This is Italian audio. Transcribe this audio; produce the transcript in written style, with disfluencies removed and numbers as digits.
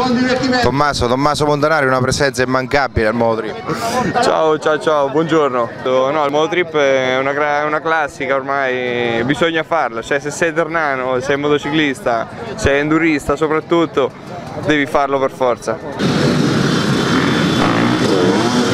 Tommaso Montanari, una presenza immancabile al Mototrip. Ciao, buongiorno. No, il Mototrip è una classica ormai, bisogna farla, cioè se sei ternano, sei motociclista, sei endurista soprattutto, devi farlo per forza.